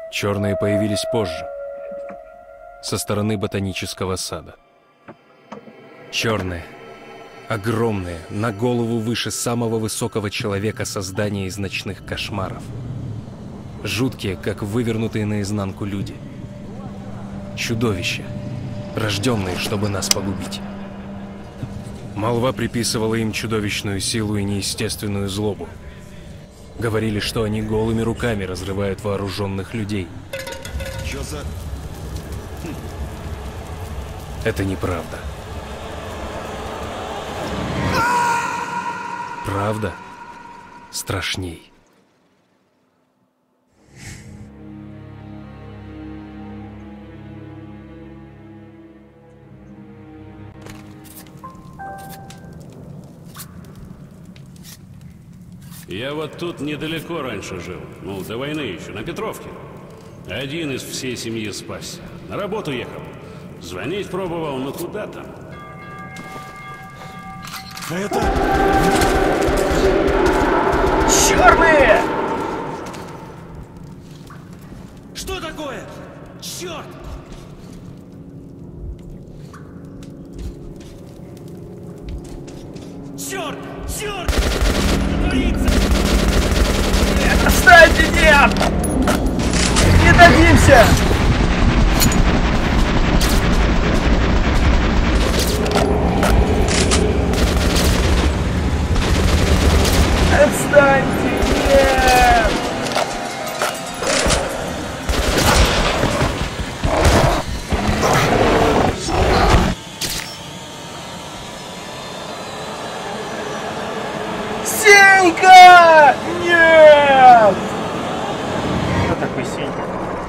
Черные появились позже, со стороны ботанического сада. Черные, огромные, на голову выше самого высокого человека создания из ночных кошмаров. Жуткие, как вывернутые наизнанку люди. Чудовища, рожденные, чтобы нас погубить. Молва приписывала им чудовищную силу и неестественную злобу. Говорили, что они голыми руками разрывают вооруженных людей. Чё за... Это неправда. Правда страшней. Я вот тут недалеко раньше жил. Ну, до войны еще, на Петровке. Один из всей семьи спасся. На работу ехал. Звонить пробовал, но куда там? Это... Черные! Что такое? Черт! Черт! Черт! Что творится? Оставьте, нет! Не дадимся! Отстаньте, нет! Сенька! Нет! Кто такой Сенька?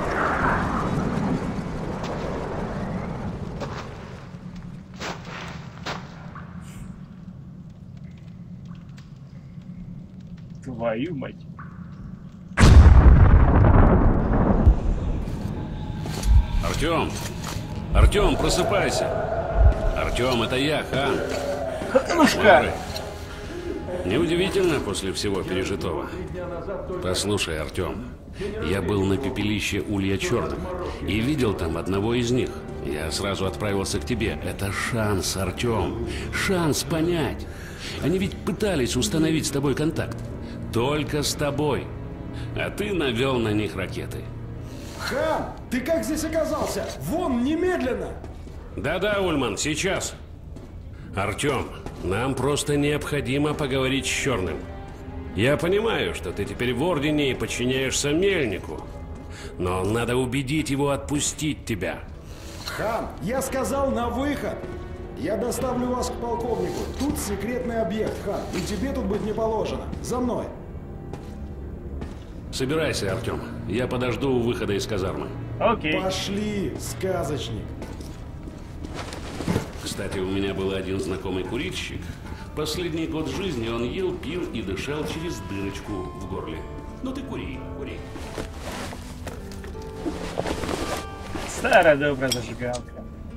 Твою мать. Артем! Артем, просыпайся! Артем, это я, Хан. Ханушка! Неудивительно после всего пережитого. Послушай, Артем, я был на пепелище Улья Черных и видел там одного из них. Я сразу отправился к тебе. Это шанс, Артем. Шанс понять. Они ведь пытались установить с тобой контакт. Только с тобой. А ты навел на них ракеты. Хан, ты как здесь оказался? Вон, немедленно! Да-да, Ульман, сейчас. Артем, нам просто необходимо поговорить с Черным. Я понимаю, что ты теперь в Ордене и подчиняешься Мельнику. Но надо убедить его отпустить тебя. Хан, я сказал на выход! Я доставлю вас к полковнику. Тут секретный объект, Хан, и тебе тут быть не положено. За мной! Собирайся, Артем. Я подожду у выхода из казармы. Окей. Пошли, сказочник! Кстати, у меня был один знакомый курильщик. Последний год жизни он ел, пил и дышал через дырочку в горле. Ну ты кури, кури. Старая добрая зажигалка.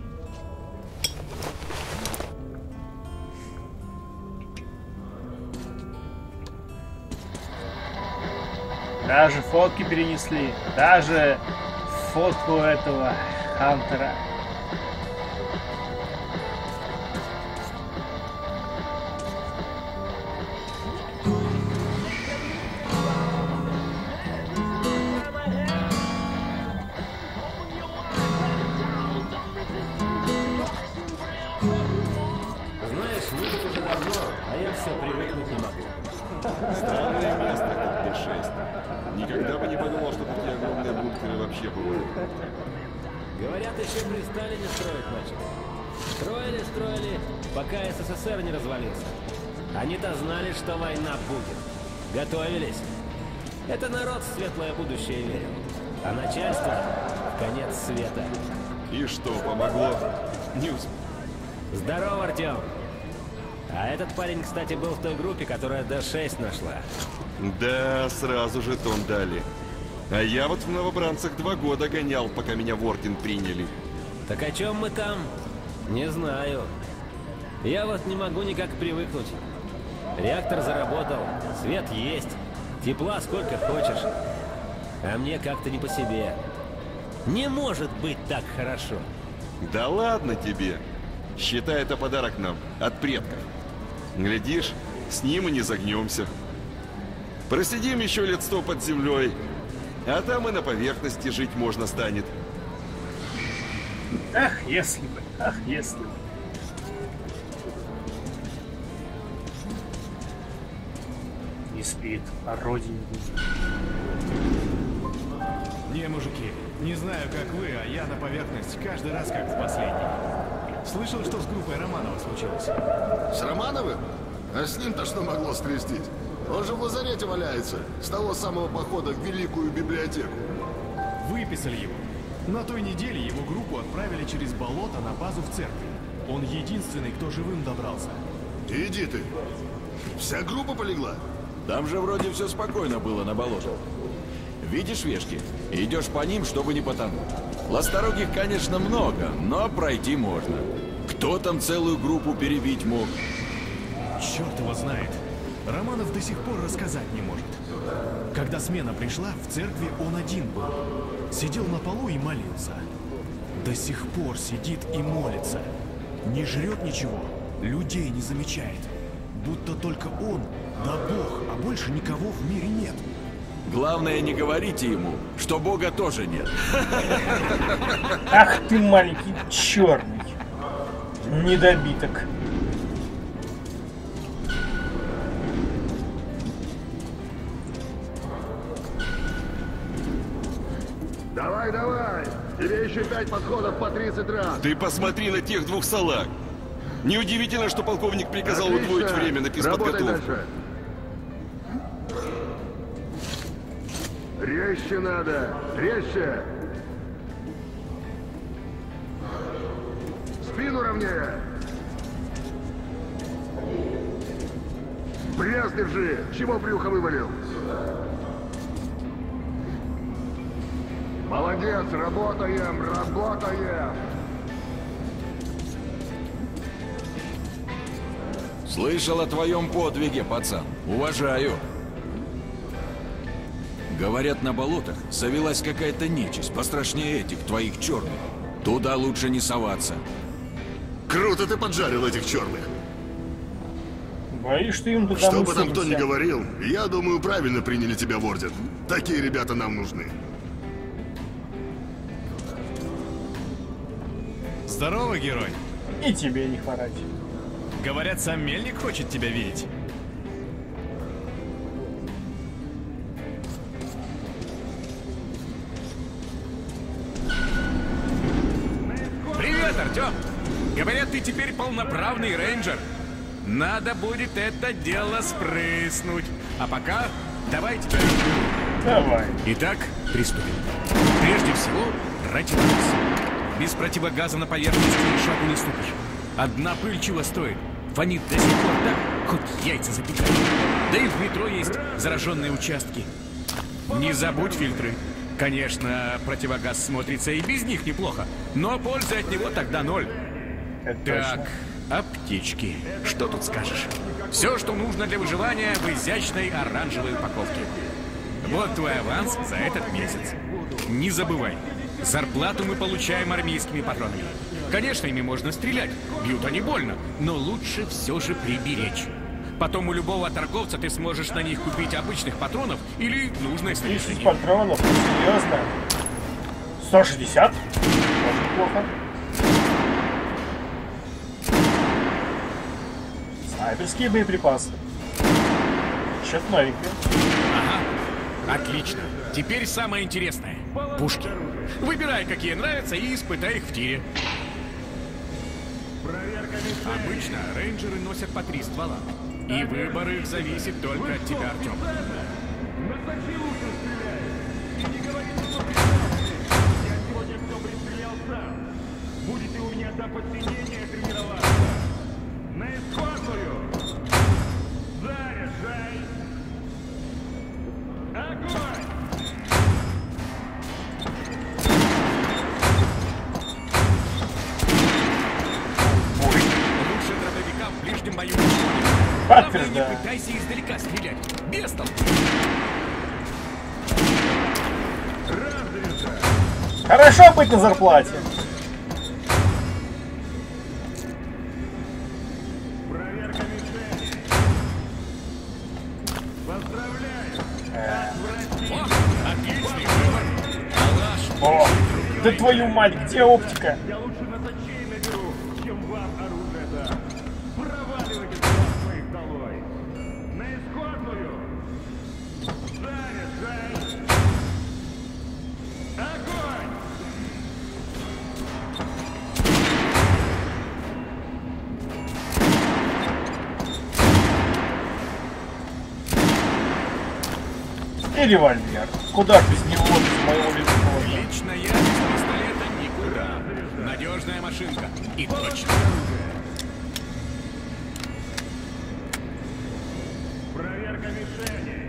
Даже фотки перенесли. Даже фотку этого Хантера. Знаешь, выпить уже давно, а я все привыкнуть не могу. Странное место, как Д6. Никогда бы не подумал, что такие огромные бункеры вообще бывают. Говорят, еще при Сталине строить начали. Строили, пока СССР не развалился. Они-то знали, что война будет. Готовились. Это народ в светлое будущее верил. А начальство — в конец света. И что, помогло? Не успел. Здорово, Артем. А этот парень, кстати, был в той группе, которая Д6 нашла. Да, сразу же тон дали. А я вот в новобранцах 2 года гонял, пока меня в Орден приняли. Так о чем мы там? Не знаю. Я вот не могу никак привыкнуть. Реактор заработал, свет есть, тепла сколько хочешь. А мне как-то не по себе. Не может быть так хорошо. Да ладно тебе. Считай это подарок нам от предков. Глядишь, с ним и не загнемся. Просидим еще лет 100 под землей, а там и на поверхности жить можно станет. Ах, если бы, ах, если бы. Не спит, о родине думает. Не, мужики, не знаю, как вы, а я на поверхность каждый раз как в последний. Слышал, что с группой Романова случилось? С Романовым? А с ним-то что могло скрестить? Он же в лазарете валяется, с того самого похода в Великую библиотеку. Выписали его. На той неделе его группу отправили через болото на базу в церкви. Он единственный, кто живым добрался. Иди ты. Вся группа полегла? Там же вроде все спокойно было на болоте. Видишь вешки? Идешь по ним, чтобы не потонуть. Ласторогих, конечно, много, но пройти можно. Кто там целую группу перебить мог? Черт его знает. Романов до сих пор рассказать не может. Когда смена пришла, в церкви он один был. Сидел на полу и молился. До сих пор сидит и молится. Не жрет ничего, людей не замечает. Будто только он, да Бог, а больше никого в мире нет. Главное, не говорите ему, что Бога тоже нет. Ах ты маленький черный недобиток. Давай, давай! Тебе еще 5 подходов по 30 раз. Ты посмотри на тех двух салаг. Неудивительно, что полковник приказал Отлично. удвоить время на Работай физподготовку. дальше. Резче надо, резче. Спину ровнее. Пресс держи. Чего брюхо вывалил? Молодец, работаем, работаем. Слышал о твоем подвиге, пацан. Уважаю. Говорят, на болотах завелась какая-то нечисть, пострашнее этих твоих черных. Туда лучше не соваться. Круто ты поджарил этих черных. Боюсь, что им туда Что бы там кто ни высунемся. говорил, я думаю, правильно приняли тебя в орден. Такие ребята нам нужны. Здорово, герой. И тебе не хворать. Говорят, сам Мельник хочет тебя видеть. Привет, Артем! Говорят, ты теперь полноправный рейнджер. Надо будет это дело спрыснуть. А пока давайте. Давай. Итак, приступим. Прежде всего, противогаз. Без противогаза на поверхности ни шагу не ступишь. Одна пыль чего стоит? Фонит до сих пор так, хоть яйца запекать. Да и в метро есть зараженные участки. Не забудь фильтры. Конечно, противогаз смотрится и без них неплохо, но пользы от него тогда ноль. Так, аптечки. Что тут скажешь? Все, что нужно для выживания в изящной оранжевой упаковке. Вот твой аванс за этот месяц. Не забывай, зарплату мы получаем армейскими патронами. Конечно, ими можно стрелять, бьют они больно, но лучше все же приберечь. Потом у любого торговца ты сможешь на них купить обычных патронов или нужное 30 снаряжение. патронов, серьезно? 160? Тоже плохо. Снайперские боеприпасы. Что-то новенькое. Ага, отлично. Теперь самое интересное. Пушки. Выбирай, какие нравятся, и испытай их в тире. Обычно рейнджеры носят по 3 ствола. И выбор их зависит только от тебя, Артем. Будете у меня до посинения тренироваться. На исходную. Заряжай. Огонь! Лучше дробовика в ближнем бою не ходит. Главное, не пытайся издалека стрелять. Без толку. Хорошо быть на зарплате. О, да твою мать, где оптика? Я лучше носачей наберу, чем вам оружие дам. Проваливайте своих долой. На исходную. Заряжай. Огонь! И револьвер. Куда ж без него, без моего винтовки? Лично я без пистолета никуда. Надежная машинка. И точно. Проверка мишени.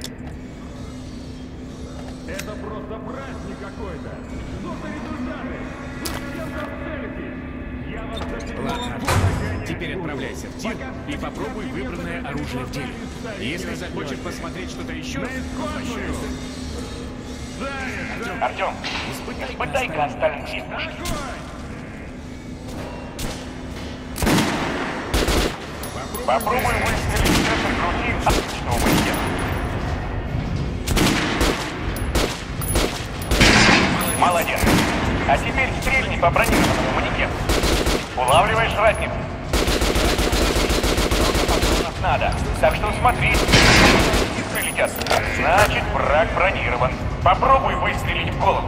Это просто праздник какой-то. Что-то результаты. Вы всем там Я вас за Ладно, теперь отправляйся в тир и попробуй выбранное оружие в деле. Если захочешь посмотреть что-то еще, возвращайся. Артем, испытай-ка остальные пушки. Попробуй выстрелить в центр груди отличного манекена. Молодец. А теперь стрельни по бронированному манекену. Улавливаешь разницу? Патронов надо, так что смотри. Искры летят. Значит, враг бронирован. Попробуй выстрелить в голову.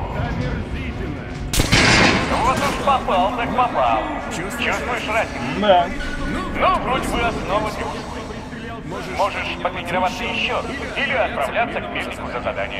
Вот уж попал, так попал. Чувствуешь разницу? Да. Ну, вроде бы основа для успеха. Можешь потренироваться еще или отправляться к мельнику за заданием.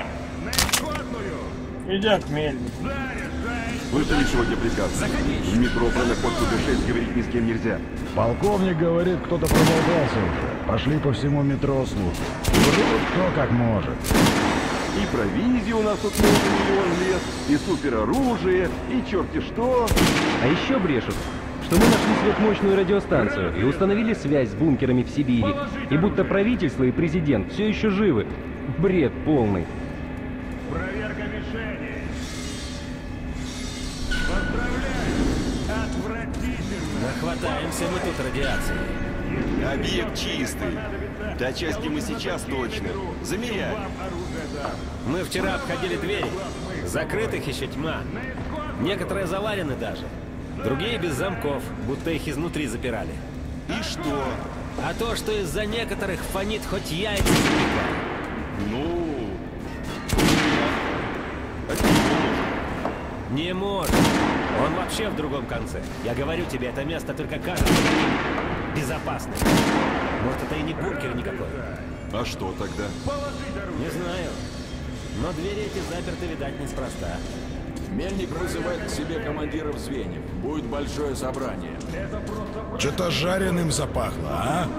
Идем к мельнику. Слышали сегодня приказ? В метро про находку Д6 говорить ни с кем нельзя. Полковник говорит, кто-то проболтался уже. Пошли по всему метро слушать. Врут кто как может. И провизию у нас тут миллион лет, и супероружие, и черти что. А еще брешут, что мы нашли сверхмощную радиостанцию и установили связь с бункерами в Сибири, и будто правительство и президент все еще живы. Бред полный. Проверка мишени. Поздравляю! Отвратительно! Нахватаемся мы тут радиации. Объект чистый. До части мы сейчас точно. Замеряем. Мы вчера обходили двери. Закрытых еще тьма. Некоторые заварены даже. Другие без замков, будто их изнутри запирали. И что? А то, что из-за некоторых фонит хоть яйца запекай. Ну... Не может. Он вообще в другом конце. Я говорю тебе, это место только кажется безопасным. Может, это и не бункер никакой. А что тогда? Не знаю. Но двери эти заперты, видать, неспроста. Мельник вызывает к себе командиров звеньев. Будет большое собрание. Что-то жареным запахло, а?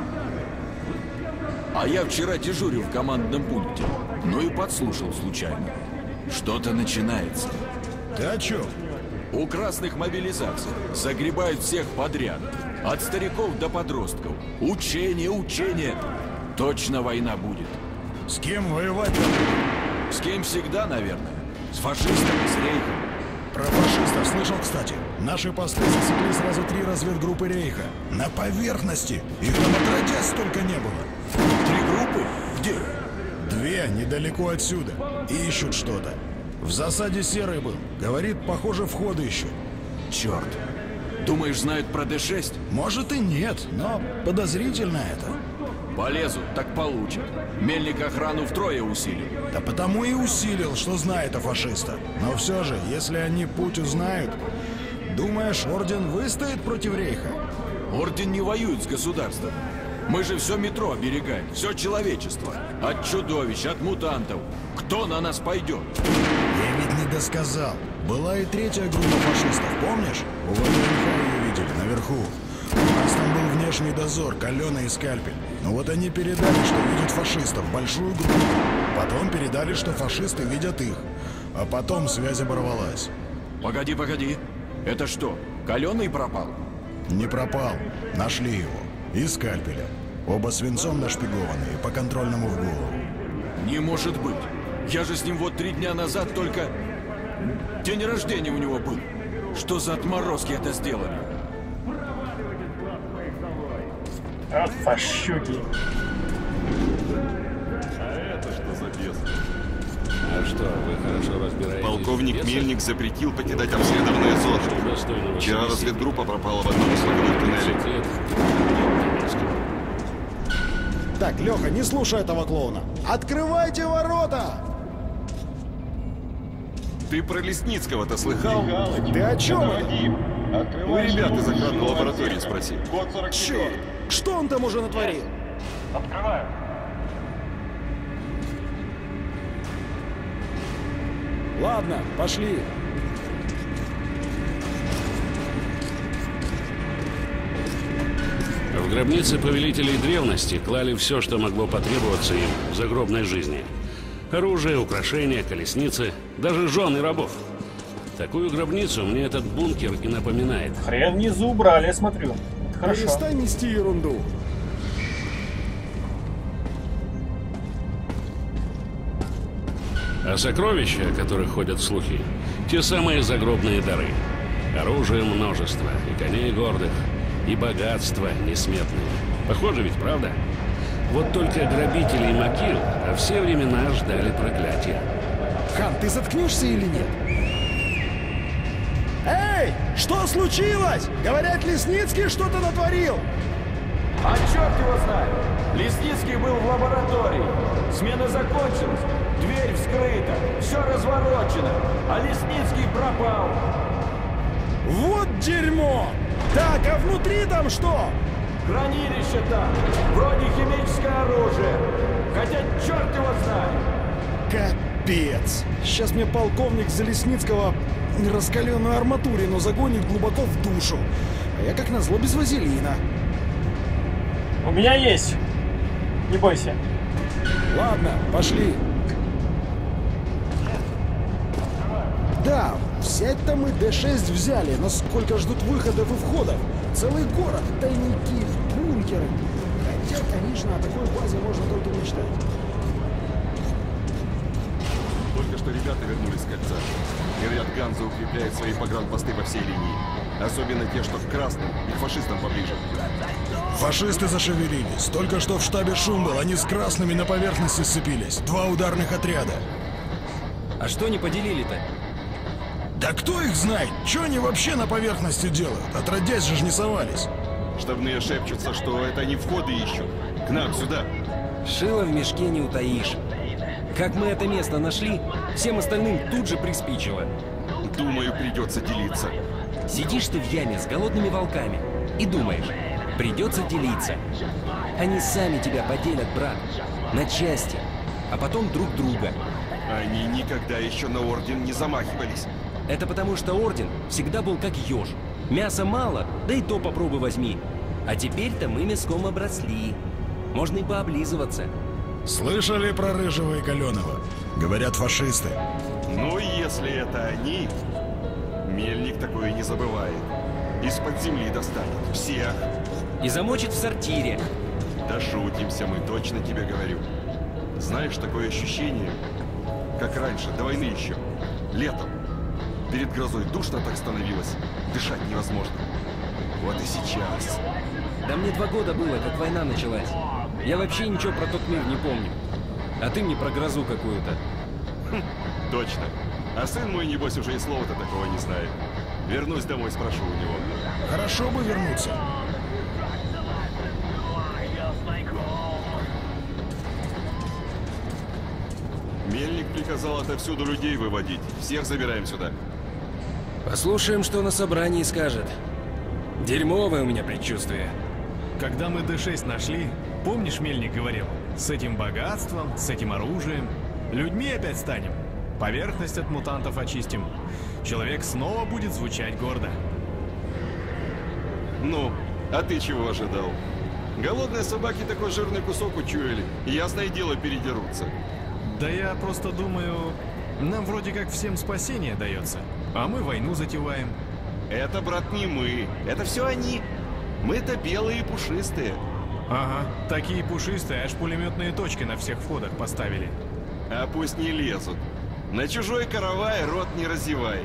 А я вчера дежурил в командном пункте. Ну и подслушал случайно. Что-то начинается. Ты о чем? У красных мобилизация. Загребают всех подряд. От стариков до подростков. Учение, учение. Точно война будет. С кем воевать-то? С кем всегда, наверное. С фашистами, с рейхом. Про фашистов слышал, кстати. Наши посты засекли сразу 3 разведгруппы рейха. На поверхности. Их там отродясь столько не было. 3 группы? Где? 2 недалеко отсюда. И ищут что-то. В засаде Серый был. Говорит, похоже, входы ищут. Черт. Думаешь, знают про Д6? Может и нет, но подозрительно это. Полезут, так получат. Мельник охрану втрое усилил. Да потому и усилил, что знает о фашистах. Но все же, если они путь узнают, думаешь, Орден выстоит против рейха? Орден не воюет с государством. Мы же все метро оберегаем, все человечество. От чудовищ, от мутантов. Кто на нас пойдет? Я ведь не досказал. Была и 3-я группа фашистов, помнишь? У ВДНХ ее видели, наверху. У нас там был внешний дозор, Каленый и Скальпель. Но вот они передали, что видят фашистов, большую группу. Потом передали, что фашисты видят их. А потом связь оборвалась. Погоди, погоди. Это что, Каленый пропал? Не пропал. Нашли его. И Скальпеля. Оба свинцом нашпигованные, по контрольному в голову. Не может быть. Я же с ним вот 3 дня назад только... День рождения у него был. Что за отморозки это сделали? Вот фашюги. А это что за бес? А что, вы хорошо разбираетесь? Полковник в бесах? Мельник запретил покидать обследованные зоны. Достойного Вчера собеседника. разведгруппа пропала в одном из логовых туннелей. Так, Леха, не слушай этого клоуна. Открывайте ворота! Ты про Лесницкого-то слыхал? Ты о чем это? У ребят из охранной лаборатории спроси. Черт! Что он там уже натворил? Открываю. Ладно, пошли. В гробнице повелителей древности клали все, что могло потребоваться им в загробной жизни. Оружие, украшения, колесницы, даже жены рабов. Такую гробницу мне этот бункер и напоминает. Хрен внизу убрали, я смотрю. Это хорошо. Перестань нести ерунду. А сокровища, о которых ходят слухи, те самые загробные дары. Оружия множество, и коней гордых, и богатства несметные. Похоже ведь, правда? Вот только грабители и могил во все времена ждали проклятия. Хан, ты заткнешься или нет? Эй, что случилось? Говорят, Лесницкий что-то натворил. А черт его знает! Лесницкий был в лаборатории. Смена закончилась. Дверь вскрыта. Все разворочено. А Лесницкий пропал. Вот дерьмо! Так, а внутри там что? Хранилище там. Вроде химическое оружие. Хотя черт его знает. Капец! Сейчас мне полковник за Лесницкого раскаленную арматурину загонит глубоко в душу. А я как назло без вазелина. У меня есть. Не бойся. Ладно, пошли. Да, взять-то мы Д6 взяли, но сколько ждут выходов и входов? Целый город, тайники, бункеры. Хотя, конечно, о такой базе можно только мечтать. Только что ребята вернулись с кольца. Говорят, Ганза укрепляет свои погранпосты по всей линии. Особенно те, что к красным и к фашистам поближе. Фашисты зашевелились. Только что в штабе шум был, они с красными на поверхности сцепились. 2 ударных отряда. А что не поделили-то? Да кто их знает? Что они вообще на поверхности делают? Отродясь же не совались. Штабные шепчутся, что это они входы ищут. К нам, сюда. Шило в мешке не утаишь. Как мы это место нашли, всем остальным тут же приспичило. Думаю, придется делиться. Сидишь ты в яме с голодными волками и думаешь, придется делиться. Они сами тебя поделят, брат, на части, а потом друг друга. Они никогда еще на орден не замахивались. Это потому, что орден всегда был как еж. Мяса мало, да и то попробуй возьми. А теперь-то мы мяском обросли. Можно и пооблизываться. Слышали про Рыжего и Каленого? Говорят, фашисты. Ну, если это они, Мельник такое не забывает. Из-под земли достанет всех. И замочит в сортире. Да шутимся мы, точно тебе говорю. Знаешь, такое ощущение, как раньше, до войны еще, летом. Перед грозой душно так становилось, дышать невозможно. Вот и сейчас. Да мне 2 года было, как война началась. Я вообще ничего про тот мир не помню. А ты мне про грозу какую-то. Точно. А сын мой, небось, уже и слова-то такого не знает. Вернусь домой, спрошу у него. Хорошо бы вернуться. Мельник приказал отовсюду людей выводить. Всех забираем сюда. Послушаем, что на собрании скажет. Дерьмовое у меня предчувствие. Когда мы Д6 нашли, помнишь, Мельник говорил, с этим богатством, с этим оружием, людьми опять станем. Поверхность от мутантов очистим. Человек снова будет звучать гордо. Ну, а ты чего ожидал? Голодные собаки такой жирный кусок учуяли. Ясное дело, передерутся. Да я просто думаю, нам вроде как всем спасение дается, а мы войну затеваем. Это, брат, не мы. Это все они. Мы-то белые и пушистые. Ага, такие пушистые, аж пулеметные точки на всех входах поставили. А пусть не лезут. На чужой каравай рот не разевай.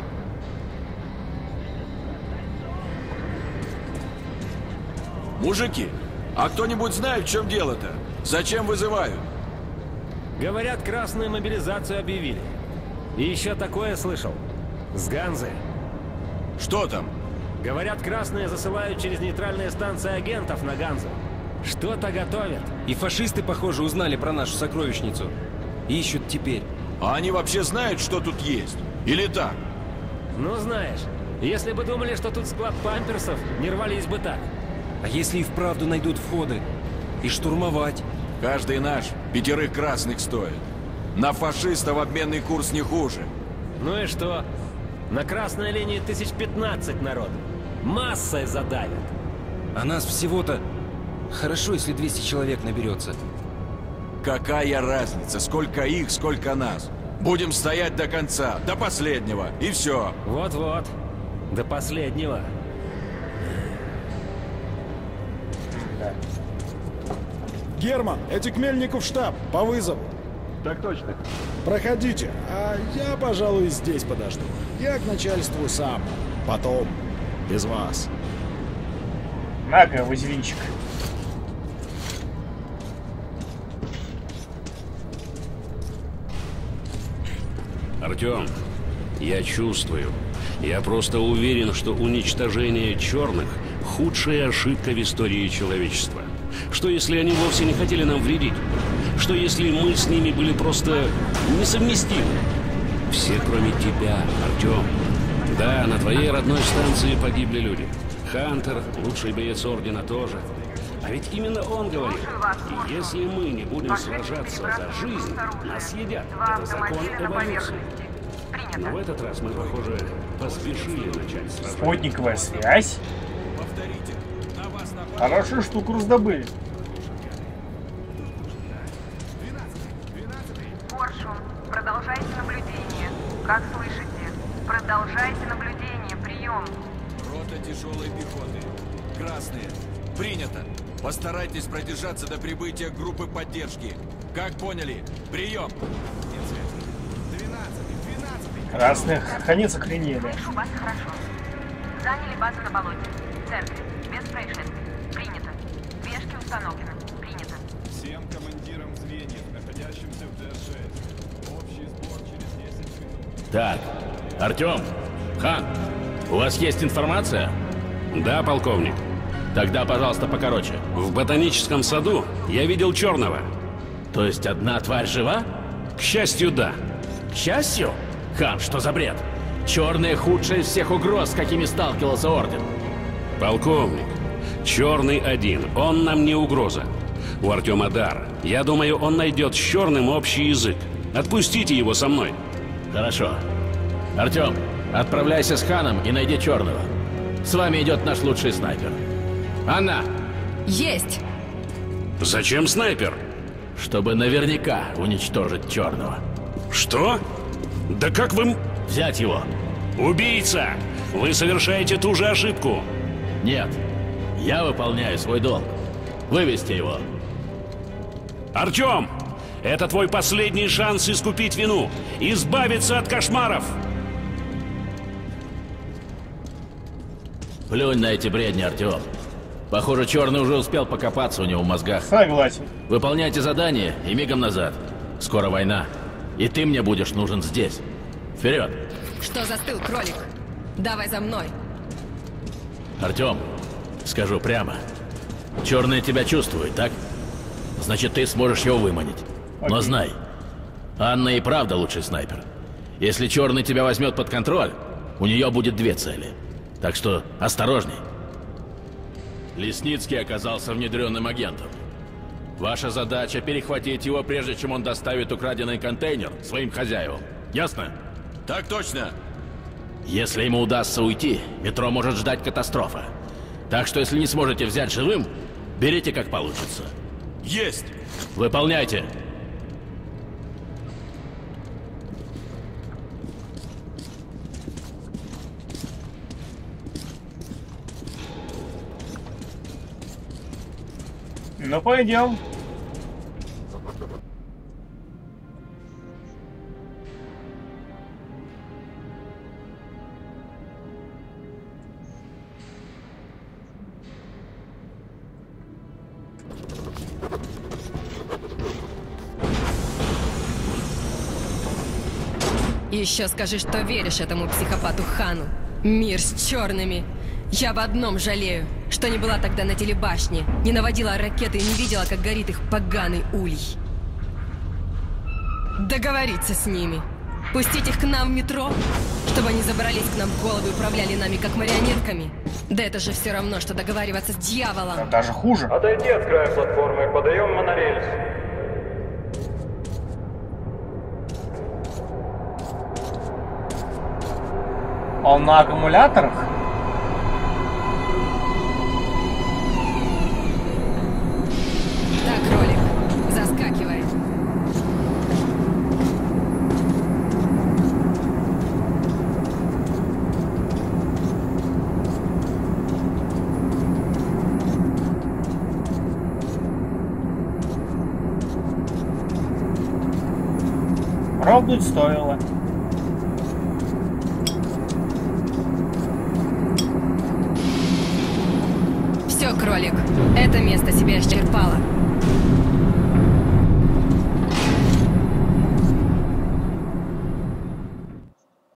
Мужики, а кто-нибудь знает, в чем дело-то? Зачем вызывают? Говорят, красную мобилизацию объявили. И еще такое слышал. С Ганзы. Что там? Говорят, красные засылают через нейтральные станции агентов на Ганзу. Что-то готовят. И фашисты, похоже, узнали про нашу сокровищницу. Ищут теперь. А они вообще знают, что тут есть? Или так? Ну, знаешь, если бы думали, что тут склад памперсов, не рвались бы так. А если и вправду найдут входы? И штурмовать? Каждый наш 5 красных стоит. На фашистов обменный курс не хуже. Ну и что? На красной линии 1015 народу. Массой задавят. А нас всего-то... Хорошо, если 200 человек наберется. Какая разница, сколько их, сколько нас? Будем стоять до конца, до последнего, и все. Вот-вот, до последнего. Герман, эти к Мельнику в штаб, по вызову. Так точно. Проходите, а я, пожалуй, здесь подожду. Я к начальству сам. Потом. Без вас. На-ка, вазелинчик. Артем, я чувствую. Я просто уверен, что уничтожение черных – худшая ошибка в истории человечества. Что если они вовсе не хотели нам вредить? Что если мы с ними были просто несовместимы? Все, кроме тебя, Артем. Да, на твоей родной станции погибли люди. Хантер, лучший боец Ордена, тоже. А ведь именно он говорил, если мы не будем сражаться за жизнь, нас съедят. Это закон эволюции. Но в этот раз мы, похоже, поспешили начать сражаться. Спутниковая связь. Хорошую штуку раздобыли. Коршун, продолжайте наблюдение. Как слышите? Продолжайте наблюдение. Прием. Рота тяжелой пехоты. Красные. Принято. Постарайтесь продержаться до прибытия группы поддержки. Как поняли? Прием. Красных конец охренели. Слышу вас хорошо. Заняли базу на болоте. Церковь. Без происшествий. Принято. Вешки установлены. Принято. Всем командирам звеньев, находящимся в Д6. Общий сбор через 10 минут. Так, Артем, Хан, у вас есть информация? Да, полковник. Тогда, пожалуйста, покороче. В ботаническом саду я видел черного. То есть одна тварь жива? К счастью, да. К счастью? Хан, что за бред? Черные худшие из всех угроз, с какими сталкивался Орден. Полковник, черный один, он нам не угроза. У Артема дар. Я думаю, он найдет с черным общий язык. Отпустите его со мной. Хорошо. Артем, отправляйся с Ханом и найди черного. С вами идет наш лучший снайпер. Анна! Есть! Зачем снайпер? Чтобы наверняка уничтожить черного. Что? Да как вы... Взять его. Убийца! Вы совершаете ту же ошибку. Нет. Я выполняю свой долг. Вывести его. Артем! Это твой последний шанс искупить вину. Избавиться от кошмаров. Плюнь на эти бредни, Артем. Похоже, черный уже успел покопаться у него в мозгах. Согласен. Выполняйте задание и мигом назад. Скоро война. И ты мне будешь нужен здесь. Вперед! Что застыл, кролик? Давай за мной. Артем, скажу прямо. Черный тебя чувствует, так? Значит, ты сможешь его выманить. Но знай, Анна и правда лучший снайпер. Если черный тебя возьмет под контроль, у нее будет 2 цели. Так что осторожней. Лесницкий оказался внедренным агентом. Ваша задача — перехватить его, прежде чем он доставит украденный контейнер своим хозяевам. Ясно? Так точно. Если ему удастся уйти, метро может ждать катастрофа. Так что, если не сможете взять живым, берите как получится. Есть! Выполняйте! Ну, пойдем. И еще скажи, что веришь этому психопату Хану. Мир с черными. Я об одном жалею, что не была тогда на телебашне, не наводила ракеты и не видела, как горит их поганый улей. Договориться с ними. Пустить их к нам в метро, чтобы они забрались к нам в голову и управляли нами как марионетками. Да это же все равно, что договариваться с дьяволом. Даже хуже. Отойди от края платформы, подаем монорельс. Он на аккумуляторах? Так, кролик, заскакивай. Пробовать стоило. Все, кролик, это место себя исчерпало.